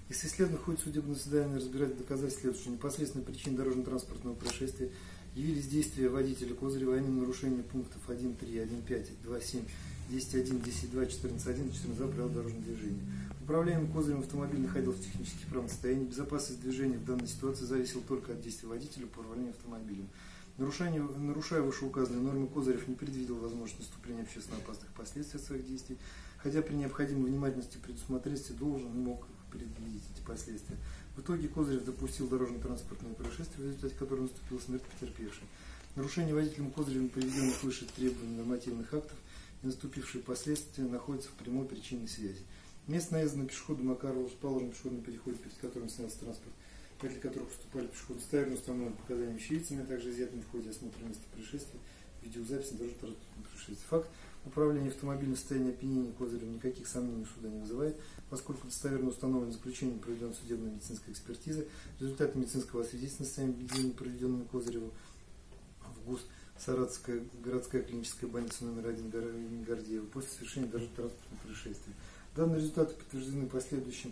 Если следовательно, в ходе судебного заседания разбирать доказательства, что непосредственной причиной дорожно-транспортного происшествия явились действия водителя Козырева, а именно нарушение пунктов 1.3, 1.5, 2.7, 10.1, 10.2, 14.1, 14.2 правил дорожного движения. Управляемый Козыревым автомобиль находился в технически правом состоянии. Безопасность движения в данной ситуации зависела только от действий водителя по управлению автомобилем. Нарушая вышеуказанные нормы, Козырев не предвидел возможность наступления общественно опасных последствий от своих действий, хотя при необходимой внимательности и предусмотрительности мог предвидеть эти последствия. В итоге Козырев допустил дорожно-транспортное происшествие, в результате которого наступила смерть потерпевшей. Нарушение водителем Козыревым приведенных выше требований нормативных актов и наступившие последствия находятся в прямой причинной связи. Место наезда на пешехода Макарова в расположенном пешеходном переходе, перед которым снялся транспорт, для которых поступали пешеходы, достоверно установлены показаниями очевидцами, а также изъятыми в ходе осмотра места происшествия, видеозаписи дорожно-транспортного происшествия. Факт управления автомобилем в состоянии опьянения Козырева никаких сомнений у суда не вызывает, поскольку достоверно установлено заключение, проведена судебная медицинская экспертиза, результаты медицинского освидетельствования состояния проведенными Козыреву в ГУС Саратовская городская клиническая больница номер 1 Гордеева после совершения дорожно-транспортного происшествия. Данные результаты подтверждены последующим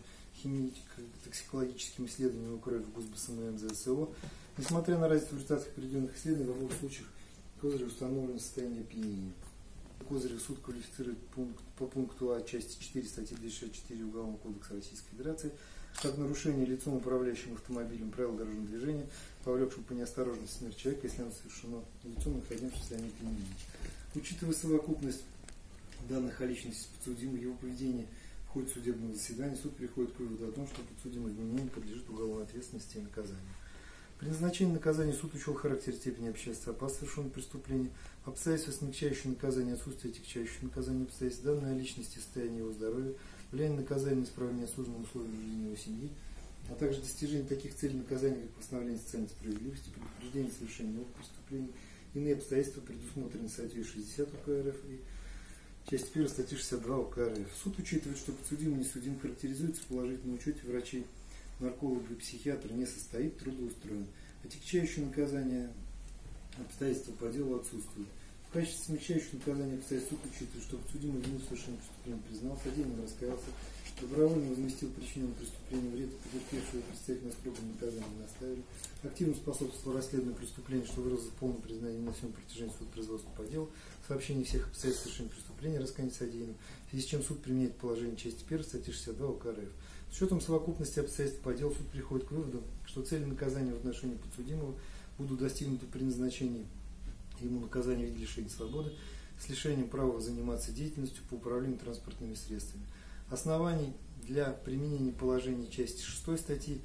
химико-токсикологическим исследованием УКР в ГУС БСМ ЗСО. Несмотря на разницу в результатах проведенных исследований, в обоих случаях Козырев установлено состояние опьянения. Козырев суд квалифицирует по пункту А части 4 статьи 264 Уголовного кодекса Российской Федерации как нарушение лицом, управляющим автомобилем, правил дорожного движения, повлекшим по неосторожности смерть человека, если оно совершено лицом, находящимся в состоянии опьянения. Учитывая совокупность данных о личности подсудимого, его поведение в ходе судебного заседания, суд приходит к выводу о том, что подсудимый вменяемый подлежит уголовной ответственности и наказанию. При назначении наказания суд учел характер и степени общественной опасности совершенного преступления, обстоятельства, смягчающие наказание, отсутствие отягчающих наказания обстоятельств, данные о личности, состоянии его здоровья, влияние наказания на исправление осужденного условий жизни его семьи, а также достижение таких целей наказания, как восстановление социальной справедливости, предупреждение совершения новых преступлений, иные обстоятельства, предусмотренные статьей 60 УК РФ и часть 1 статьи 62 УК РФ. Суд учитывает, что подсудимый и несудимый характеризуется в положительном учете врачей, нарколога и психиатра, не состоит, трудоустроен. Отягчающее наказание обстоятельства по делу отсутствует. В качестве смягчающего наказания обстоятельств суд учитывает, что подсудимый вину совершенного преступления признал, содеянным раскаялся, добровольно возместил причиненное преступление вред, потерпевшего представительно строгого наказания не наставили, активно способствовал расследованию преступления, что выразил полное признание на всем протяжении судопроизводства по делу, сообщение всех обстоятельств совершения преступления, раскаяние содеянным, в связи с чем суд применяет положение части 1 статьи 62 УК РФ. С учетом совокупности обстоятельств по делу суд приходит к выводу, что цели наказания в отношении подсудимого будут достигнуты при назначении ему наказания в виде лишения свободы с лишением права заниматься деятельностью по управлению транспортными средствами. Оснований для применения положений части 6 статьи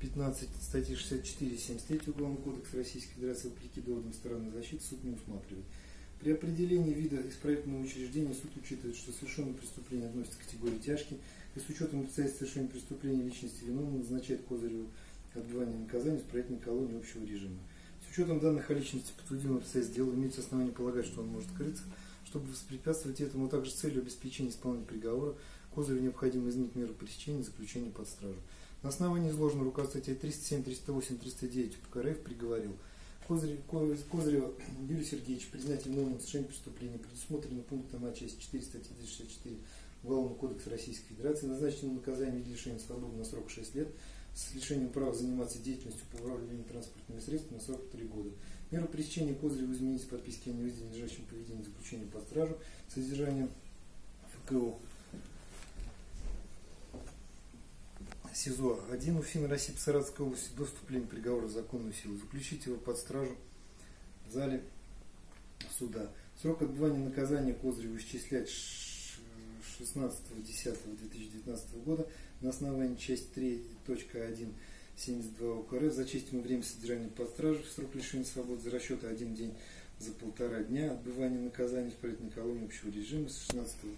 15 статьи 64 и 73 Уголовного кодекса Российской Федерации вопреки доводам стороны защиты суд не усматривает. При определении вида исправительного учреждения суд учитывает, что совершенное преступление относится к категории тяжкий, и с учетом обстоятельств совершения преступления личности виновного назначает Козыреву отбывание наказания в исправительной колонии общего режима. С учетом данных о личности подсудимого обстоятельств дела имеется основание полагать, что он может скрыться. Чтобы воспрепятствовать этому, а также с целью обеспечения исполнения приговора, Козыреву необходимо изменить меру пресечения и заключения под стражу. На основании изложенного руководства статей 307, 308, 309 УПК РФ приговорил Козырева Юрия Сергеевича признать виновным в совершении преступления, предусмотренного пунктом А части 4 статьи 264 Уголовного кодекса Российской Федерации, назначить ему наказание в виде лишения свободы на срок 6 лет с лишением права заниматься деятельностью по управлению транспортными средствами на срок 3 года. Меру пресечения Козыреву изменить с подписки о невыдержащем поведении заключения под стражу с содержанием ФКО СИЗО-1 УФИН России по Саратовской области до вступления приговора в законную силу. Заключить его под стражу в зале суда. Срок отбывания наказания Козыреву исчислять 16.10.2019 года на основании части 3.1.72 УК РФ зачесть ему время содержания под стражей в срок лишения свободы за расчета 1 день за 1,5 дня отбывания наказания в исправительной колонии общего режима с 16